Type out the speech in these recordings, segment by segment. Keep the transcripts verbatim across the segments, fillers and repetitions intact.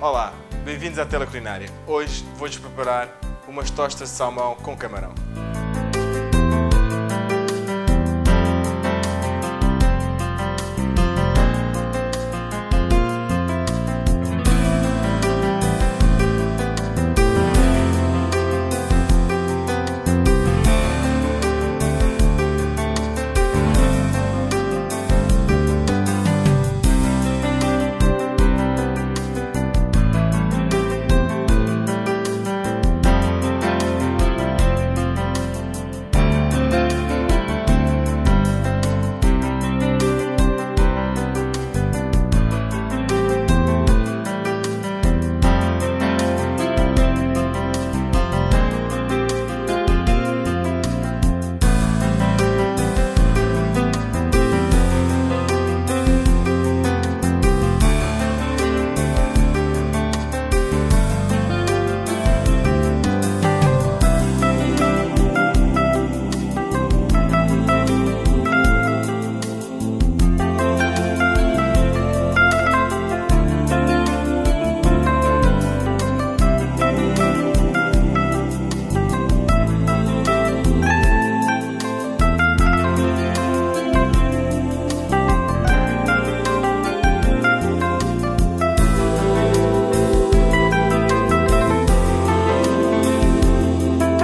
Olá, bem-vindos à TeleCulinária. Hoje vou-vos preparar umas tostas de salmão com camarão.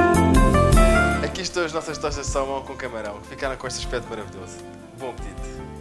As nossas tostas de salmão com camarão ficaram com este aspecto maravilhoso. Bom apetite!